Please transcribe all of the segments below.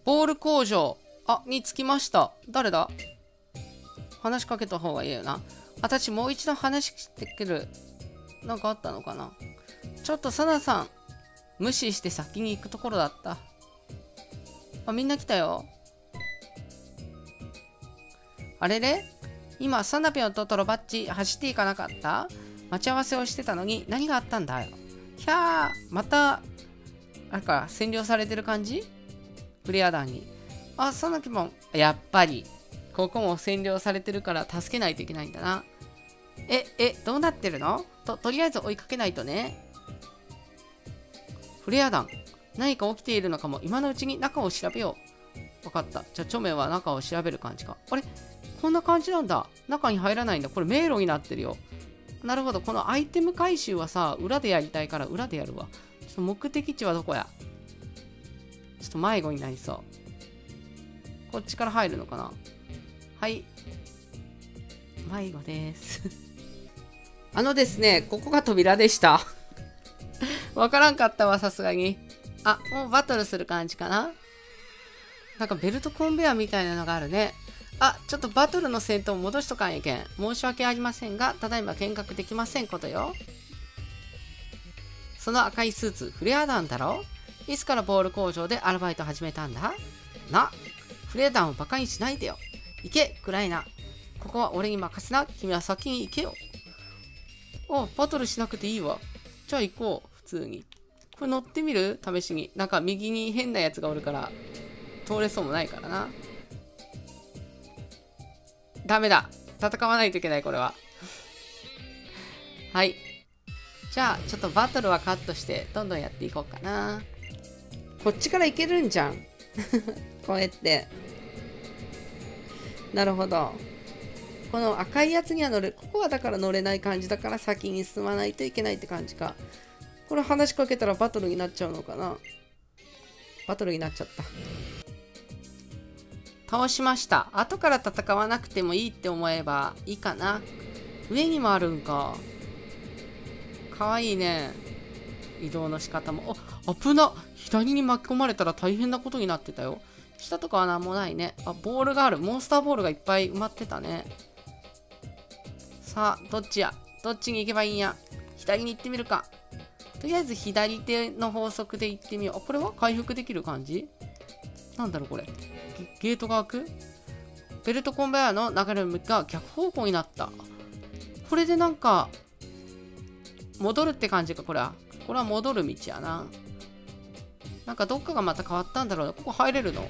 ボール工場に着きました。誰だ？話しかけた方がいいよな。私もう一度話してくる。なんかあったのかな。ちょっとサナさん無視して先に行くところだった。みんな来たよ。あれれ、今サナピョンとトロバッチ走っていかなかった？待ち合わせをしてたのに何があったんだよ。ひゃー、またあれか、占領されてる感じ？フレア団に。サナピョン、やっぱりここも占領されてるから助けないといけないんだな。どうなってるの？とりあえず追いかけないとね。フレア団、何か起きているのかも。今のうちに中を調べよう。わかった。じゃあチョメは中を調べる感じか。あれ、こんな感じなんだ。中に入らないんだ。これ迷路になってるよ。なるほど。このアイテム回収はさ、裏でやりたいから裏でやるわ。ちょっと目的地はどこや？ちょっと迷子になりそう。こっちから入るのかな？はい。迷子です。ですね、ここが扉でした。わからんかったわ、さすがに。もうバトルする感じかな？なんかベルトコンベアみたいなのがあるね。ちょっとバトルの戦闘を戻しとかんやけん。申し訳ありませんが、ただいま見学できませんことよ。その赤いスーツ、フレア団だろ？いつからボール工場でアルバイト始めたんだ？フレア団をバカにしないでよ。行け、クライナ。ここは俺に任せな。君は先に行けよ。バトルしなくていいわ。じゃあ行こう、普通に。これ乗ってみる？試しに。なんか右に変なやつがおるから、通れそうもないからな。ダメだ。戦わないといけない、これは。はい。じゃあ、ちょっとバトルはカットして、どんどんやっていこうかな。こっちから行けるんじゃん。こうやって。なるほど。この赤いやつには乗れる。ここはだから乗れない感じだから先に進まないといけないって感じか。これ話しかけたらバトルになっちゃうのかな。バトルになっちゃった。倒しました。後から戦わなくてもいいって思えばいいかな。上にもあるんか。かわいいね。移動の仕方も。危な。左に巻き込まれたら大変なことになってたよ。下とかはなんもないね。ボールがある。モンスターボールがいっぱい埋まってたね。さあ、どっちや？どっちに行けばいいんや？左に行ってみるか。とりあえず左手の法則で行ってみよう。これは回復できる感じ？なんだろうこれ。ゲートが開く？ベルトコンベヤーの流れの向きが逆方向になった。これでなんか、戻るって感じか、これは。これは戻る道やな。なんかどっかがまた変わったんだろうな。ここ入れるの？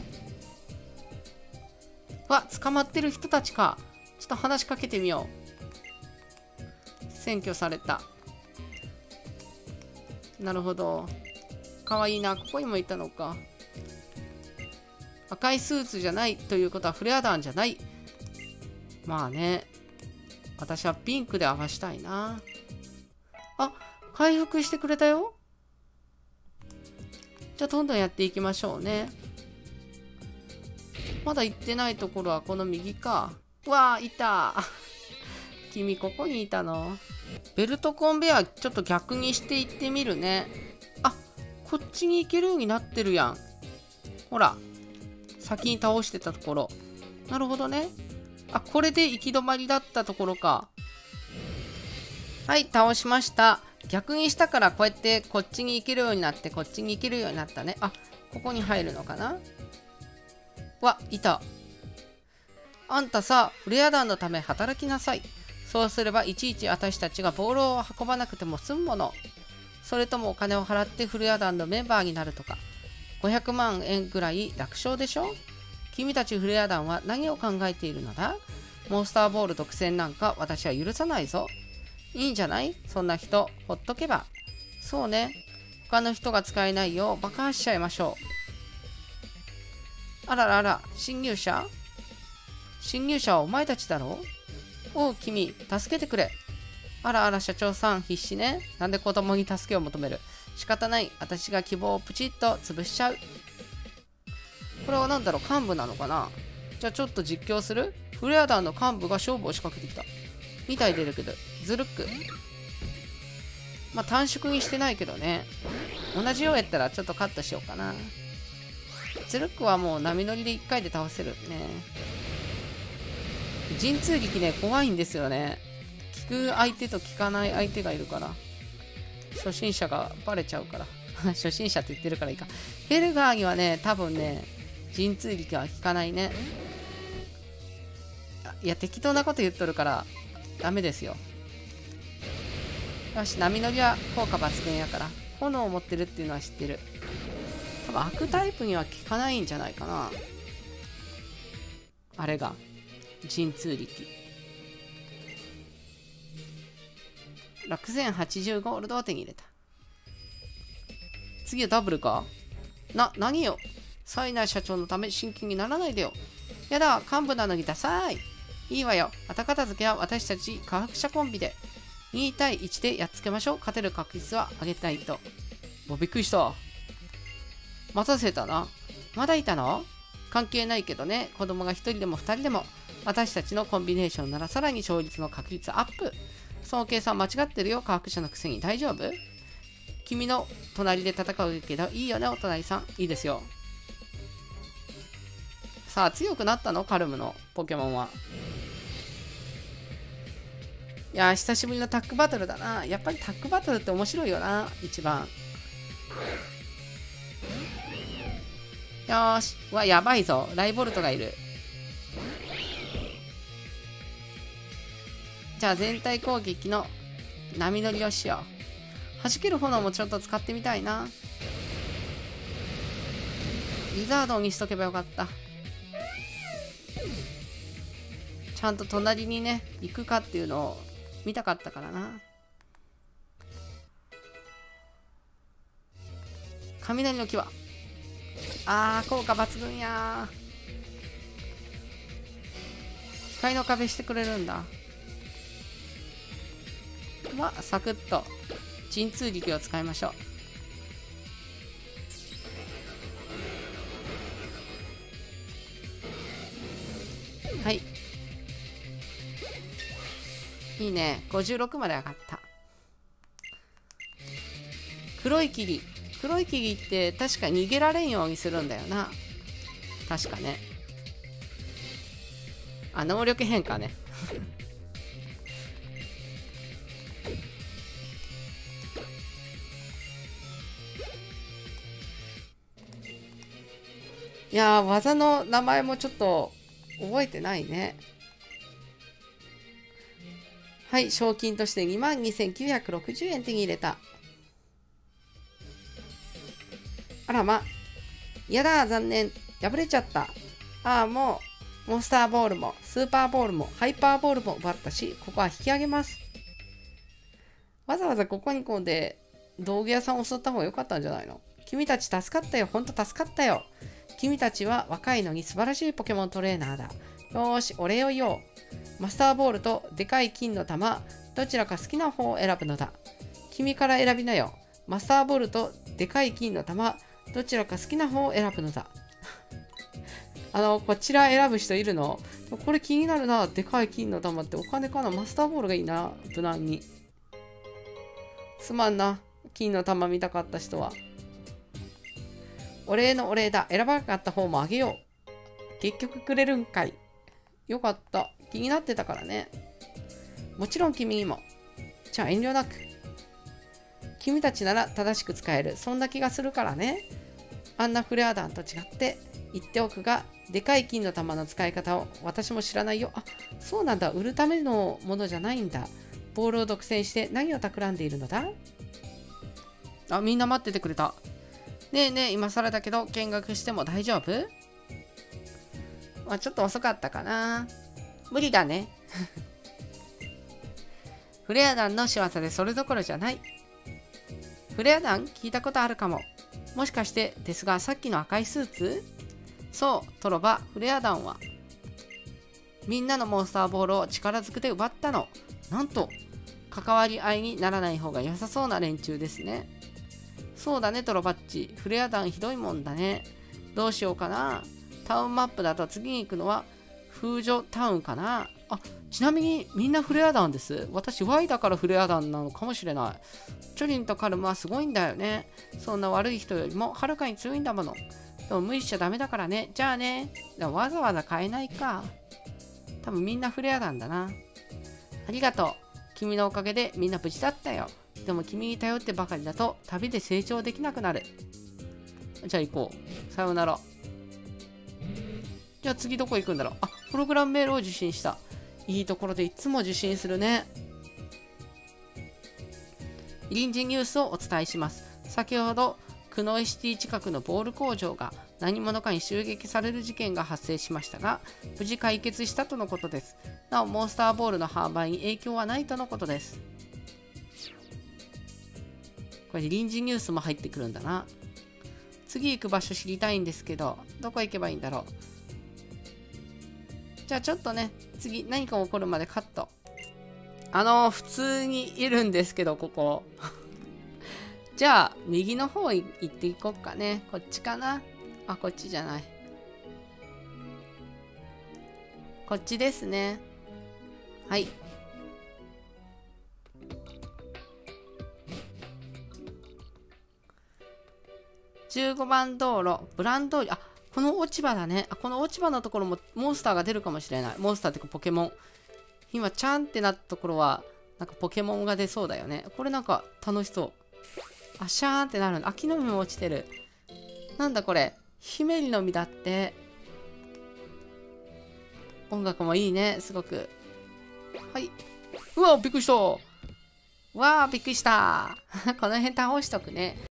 捕まってる人たちか。ちょっと話しかけてみよう。占拠された。なるほど。かわいいな。ここにもいたのか。赤いスーツじゃないということはフレア団じゃない。まあね。私はピンクで合わしたいな。回復してくれたよ。じゃあどんどんやっていきましょうね。まだ行ってないところはこの右か。いた。君ここにいたの？ベルトコンベアちょっと逆にして行ってみるね。こっちに行けるようになってるやん。ほら。先に倒してたところ。なるほどね。これで行き止まりだったところか。はい、倒しました。逆にしたからこうやってこっちに行けるようになって、こっちに行けるようになったね。ここに入るのかな？いた。あんたさ、フレア団のため働きなさい。そうすればいちいち私たちがボールを運ばなくても済むもの。それともお金を払ってフレア団のメンバーになるとか。500万円ぐらい楽勝でしょ？君たちフレア団は何を考えているのだ？モンスターボール独占なんか私は許さないぞ。いいんじゃない？そんな人、ほっとけば。そうね。他の人が使えないよう爆破しちゃいましょう。あららら、侵入者はお前たちだろう？君、助けてくれ。あらあら、社長さん、必死ね。なんで子供に助けを求める？仕方ない。私が希望をプチッと潰しちゃう。これは何だろう？幹部なのかな？じゃあちょっと実況する？フレア団の幹部が勝負を仕掛けてきた。みたい出るけど、ずるっく。短縮にしてないけどね。同じようやったらちょっとカットしようかな。 圧力はもう波乗りで1回で倒せるね。神通力ね、怖いんですよね。効く相手と効かない相手がいるから。初心者がバレちゃうから。初心者って言ってるからいいか。ヘルガーにはね、多分ね、神通力は効かないね。いや、適当なこと言っとるから、ダメですよ。よし、波乗りは効果抜群やから。炎を持ってるっていうのは知ってる。多分悪タイプには効かないんじゃないかな。あれが。神通力。6080ゴールドを手に入れた。次はダブルか？何よ。サイナー社長のため真剣にならないでよ。やだ、幹部なのにダサい。いいわよ。後片付けは私たち科学者コンビで。2対1でやっつけましょう。勝てる確率は上げたいと。びっくりした。待たせたな。まだいたの？関係ないけどね。子供が1人でも2人でも。私たちのコンビネーションならさらに勝率の確率アップ。その計算間違ってるよ。科学者のくせに大丈夫？君の隣で戦うけどいいよね、お隣さん。いいですよ。さあ、強くなったの？カルムのポケモンは。いやー、久しぶりのタッグバトルだな。やっぱりタッグバトルって面白いよな、一番。よーし。うわ、やばいぞ。ライボルトがいる。じゃあ、全体攻撃の波乗りをしよう。弾ける炎もちょっと使ってみたいな。リザードにしとけばよかった。ちゃんと隣にね、行くかっていうのを見たかったからな。雷の木は。効果抜群やー。光の壁してくれるんだ。サクッと神通力を使いましょう。はい。いいね。56まで上がった。黒い霧。黒い霧って確か逃げられんようにするんだよな。確かね。能力変化ね。いやー、技の名前もちょっと覚えてないね。はい、賞金として22,960円手に入れた。あらま。やだ、残念。破れちゃった。もう、モンスターボールも、スーパーボールも、ハイパーボールも奪ったし、ここは引き上げます。わざわざここにこうで、道具屋さんを襲った方が良かったんじゃないの？君たち助かったよ。ほんと助かったよ。君たちは若いのに素晴らしいポケモントレーナーだ。よーし、お礼を言おう。マスターボールとでかい金の玉、どちらか好きな方を選ぶのだ。君から選びなよ。マスターボールとでかい金の玉、どちらか好きな方を選ぶのだ。こちら選ぶ人いるの？これ気になるな。でかい金の玉ってお金かな？マスターボールがいいな。無難に。すまんな。金の玉見たかった人は。お礼のお礼だ。選ばなかった方もあげよう。結局くれるんかい。よかった。気になってたからね。もちろん君にも。じゃあ遠慮なく。君たちなら正しく使える。そんな気がするからね。あんなフレア弾と違って言っておくが、でかい金の玉の使い方を私も知らないよ。そうなんだ。売るためのものじゃないんだ。ボールを独占して何を企んでいるのだ？みんな待っててくれた。ねえねえ、今更だけど見学しても大丈夫？ちょっと遅かったかな。無理だね。フレア弾の仕業でそれどころじゃない。フレア弾聞いたことあるかも。もしかしてですが、さっきの赤いスーツ？そう、トロバ、フレア弾はみんなのモンスターボールを力ずくで奪ったの。なんと、関わり合いにならない方が良さそうな連中ですね。そうだね、トロバッチ。フレア弾ひどいもんだね。どうしようかな。タウンマップだと次に行くのはフージョタウンかな。ちなみにみんなフレア弾です。私 Y だからフレア弾なのかもしれない。チョリンとカルムはすごいんだよね。そんな悪い人よりもはるかに強いんだもの。 でも無理しちゃダメだからね。じゃあね。でもわざわざ変えないか。多分みんなフレアなんだな。ありがとう。君のおかげでみんな無事だったよ。でも君に頼ってばかりだと旅で成長できなくなる。じゃあ行こう。さようなら。じゃあ次どこ行くんだろう。あ、プログラムメールを受信した。いいところでいつも受信するね。臨時ニュースをお伝えします。先ほど、クノイシティ近くのボール工場が何者かに襲撃される事件が発生しましたが、無事解決したとのことです。なお、モンスターボールの販売に影響はないとのことです。これ臨時ニュースも入ってくるんだな。次行く場所知りたいんですけど、どこ行けばいいんだろう。じゃあちょっとね、次何か起こるまでカット。普通にいるんですけど、ここ。じゃあ、右の方行っていこっかね。こっちかな。あ、こっちじゃない。こっちですね。はい。15番道路、ブランド通り。あ、この落ち葉だね。あ、この落ち葉のところもモンスターが出るかもしれない。モンスターっていうかポケモン。今、チャンってなったところは、なんかポケモンが出そうだよね。これなんか楽しそう。あ、シャーンってなるの。あ、木の実も落ちてる。なんだこれ。ヒメリの実だって。音楽もいいね。すごく。はい。うわ、びっくりした。わあ、びっくりした。この辺倒しとくね。